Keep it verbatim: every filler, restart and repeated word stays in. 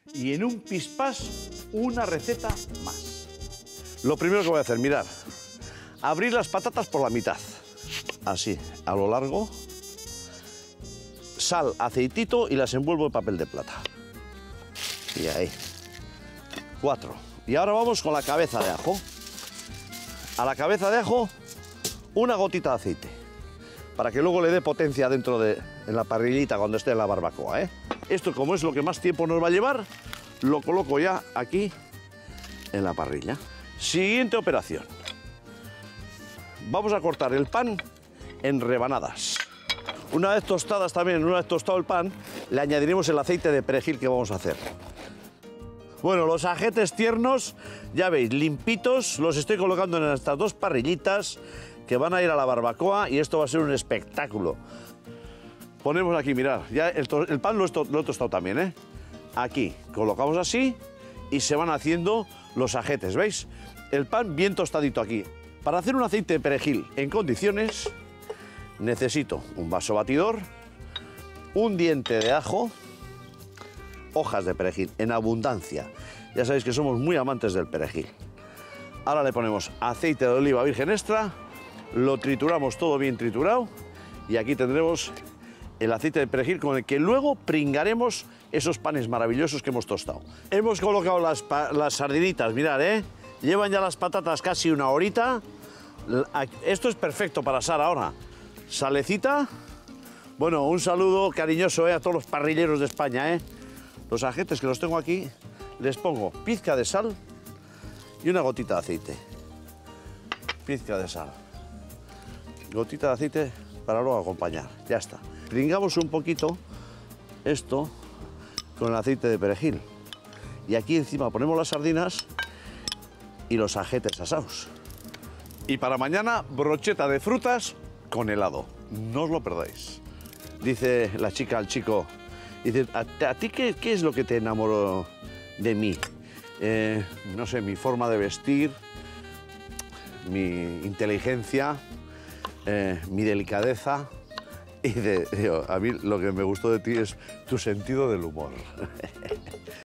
y en un pispás una receta más. Lo primero que voy a hacer, mirad, abrir las patatas por la mitad, así, a lo largo, sal, aceitito y las envuelvo en papel de plata. Y ahí, cuatro. Y ahora vamos con la cabeza de ajo. A la cabeza de ajo, una gotita de aceite, para que luego le dé potencia dentro de en la parrillita cuando esté en la barbacoa, ¿eh? Esto, como es lo que más tiempo nos va a llevar, lo coloco ya aquí en la parrilla. Siguiente operación. Vamos a cortar el pan en rebanadas. Una vez tostadas también, una vez tostado el pan, le añadiremos el aceite de perejil que vamos a hacer. Bueno, los ajetes tiernos, ya veis, limpitos, los estoy colocando en estas dos parrillitas que van a ir a la barbacoa y esto va a ser un espectáculo. Ponemos aquí, mirad, ya el, el pan lo he, lo he tostado también, ¿eh? Aquí, colocamos así y se van haciendo los ajetes, ¿veis? El pan bien tostadito aquí. Para hacer un aceite de perejil en condiciones, necesito un vaso batidor, un diente de ajo, hojas de perejil en abundancia. Ya sabéis que somos muy amantes del perejil. Ahora le ponemos aceite de oliva virgen extra, lo trituramos todo bien triturado y aquí tendremos el aceite de perejil con el que luego pringaremos esos panes maravillosos que hemos tostado. Hemos colocado las, las sardinitas, mirad, ¿eh? Llevan ya las patatas casi una horita. Esto es perfecto para asar ahora. Salecita. Bueno, un saludo cariñoso, ¿eh? A todos los parrilleros de España, ¿eh? Los ajetes que los tengo aquí, les pongo pizca de sal y una gotita de aceite. Pizca de sal. Gotita de aceite para luego acompañar. Ya está. Pringamos un poquito esto con el aceite de perejil. Y aquí encima ponemos las sardinas y los ajetes asados. Y para mañana, brocheta de frutas con helado. No os lo perdáis. Dice la chica al chico, dice, ¿a, a ti qué, qué es lo que te enamoró de mí? Eh, no sé, mi forma de vestir, mi inteligencia, eh, mi delicadeza. Y de, digo, a mí lo que me gustó de ti es tu sentido del humor.